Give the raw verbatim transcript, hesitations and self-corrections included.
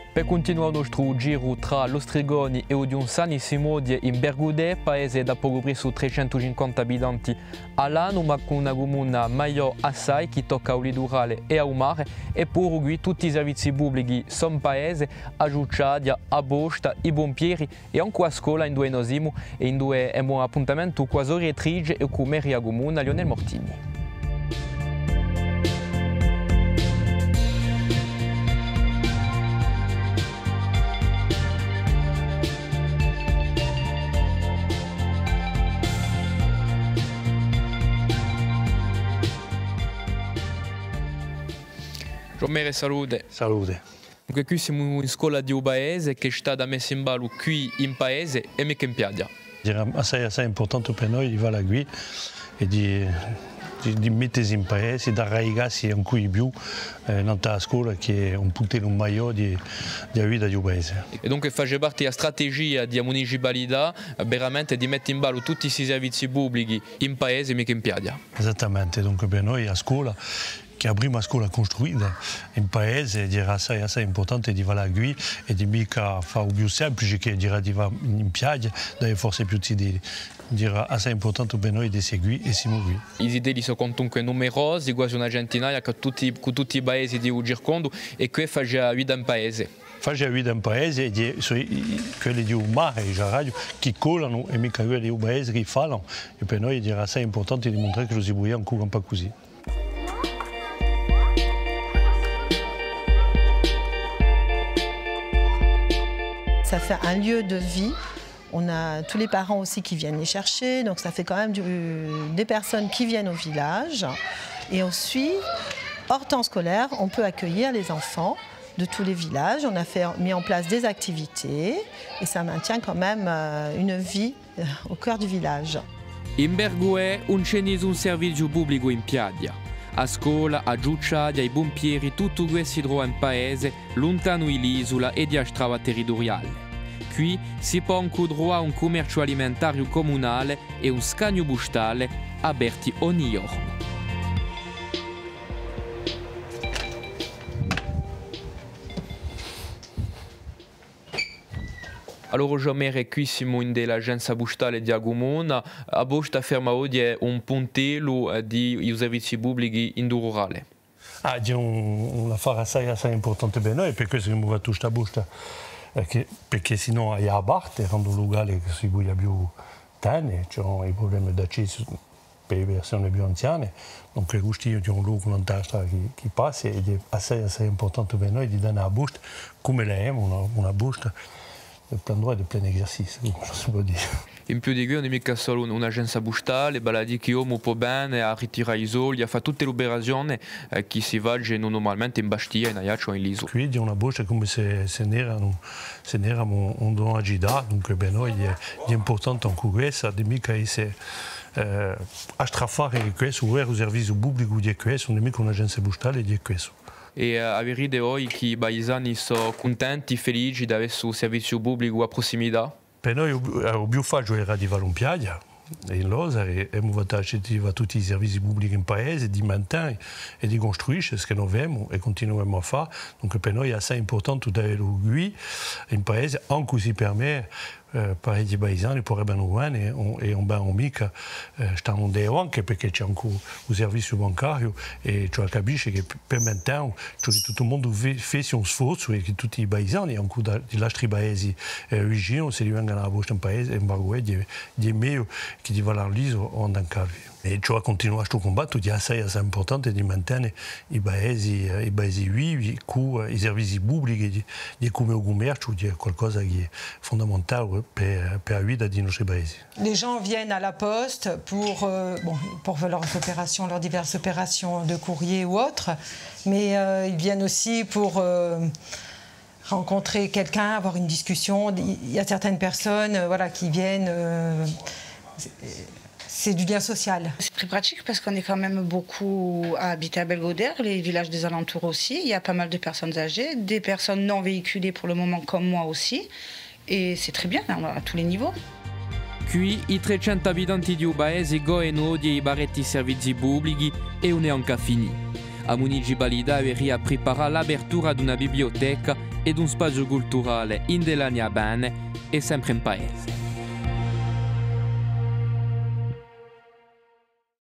Per continuare il nostro giro tra l'Ostrigoni e Odionzani siamo in Bergudè, paese da poco più su trecentocinquanta abitanti all'anno, ma con una comune maggiore assai che tocca al litorale e al mare, e per cui tutti i servizi pubblici sono paese, a Giucciadia, a Bosta, i pompieri e anche a scuola in due nosimo e in due è un appuntamento con Azoria Trige e con Meria Comune Lionel Mortini. Giormere, salute. Salute. Dunque, qui siamo in scuola di un paese che è stata messa in ballo qui in paese e mica in piaggia. È assai, assai importante per noi di fare qui e di, di, di mettersi in paese, di arraigarsi ancora di più eh, nella scuola che è un puntello maggiore di, di vita di un paese. E dunque fa parte della strategia della municipalità veramente di mettere in ballo tutti i servizi pubblici in paese e mica in piaggia. Esattamente, dunque per noi a scuola, che è la prima scuola costruita in paese, dirà assai, assai importante di fare qui e di mica fare più semplice che dirà di fare in piaggia, dove forse più si dirà assai importante per noi di seguire e siamo qui. I siti sono comunque numerosi, quasi una centinaia con tutti, con tutti i paesi di circondo e qui fa già vita in paese. Fa già vita in paese e quelli di un mare radio che colano e mica quelli di un paese che fanno e per noi dirà assai importante dimostrare che lo si può ancora un po' così. Ça fait un lieu de vie. On a tous les parents aussi qui viennent les chercher, donc ça fait quand même du, des personnes qui viennent au village. Et ensuite, hors temps scolaire, on peut accueillir les enfants de tous les villages. On a fait, mis en place des activités et ça maintient quand même une vie au cœur du village. In Bergudè non c'è nessun servizio pubblico in piaggia. A scuola, a Giucciadia, i pompieri, tutto questo si trova in paese, lontano dall'isola e dalla strada territoriale. Qui si può anche trovare un commercio alimentare comunale e un scagno postale aperti ogni giorno. Allora, Giormere, qui siamo in dell'agenzia postale di Agumona. A Bosta ferma oggi un puntello di servizi pubblici in rurale. Ah, è un, un affare assai, assai importante per noi, per questo che mi va tutta a Bosta, perché, perché sennò è a parte, è un locale che si vuole più tane, c'è i problemi d'accesso per le persone più anziane, dunque questo è un luogo non tasca che, che passa ed è assai, assai importante per noi di dare a Bosta, come lei è, una, una Bosta, di plein droit e di plein esercizio, come si può dire. In più di questo non è mica solo un'agenzia postale, ma di che uomo può bene a ritirare i soldi, a fare tutte le operazioni eh, che si svolgono normalmente in Bastia, in Ajaccio e in Liso. Qui è una borsa come se, se n'era se n'era un, un don a Gida, dunque per noi è, è importante anche questo, di mica essere eh, a strafare questo, o il servizio pubblico di questo, non è mica un'agenzia postale di questo. E uh, avere oggi che i paesani sono contenti, felici di avere un servizio pubblico a prossimità? Per noi il più facile era di fare un piaggia in Lozare e abbiamo fatto tutti i servizi pubblici in paese, di mantenere e di costruire ce che noi abbiamo e continuiamo a fare. Dunque per noi è assai importante di avere qui in paese, anche se per me eh, parecchi paesani potrebbero venire e un ben mica eh, stanno dentro anche perché c'è anche un servizio bancario e cioè capisce che per mantenere cioè che tutto il mondo fa un sforzo e che tutti i paesani anche dagli altri paesi eh, vicini se li vengono a Bosta in paese in Bergudè è meglio che di valere l'isola o andare in Calvi. E cioè continuare questo combatto è assai, assai importante di mantenere i paesi, eh, i paesi vivi con i servizi pubblici di, di come il commercio, di qualcosa che è fondamentale per, per la vita dei nostri paesi. Les gens viennent à la poste pour, euh, bon, pour leurs opérations, leurs diverses opérations de courrier ou autres, mais euh, ils viennent aussi pour euh, rencontrer quelqu'un, avoir une discussion. Il y a certaines personnes euh, voilà, qui viennent... Euh, C'est du lien social. C'est très pratique parce qu'on est quand même beaucoup à habiter à Belgodère, les villages des alentours aussi. Il y a pas mal de personnes âgées, des personnes non véhiculées pour le moment comme moi aussi. Et c'est très bien à tous les niveaux. Qui i trecento abitanti di un paese godono dei baretti servizi pubblici e non è ancora finito. La municipalità aveva preparato l'apertura di una biblioteca e di un spazio culturale in Delania Bene e sempre in paese.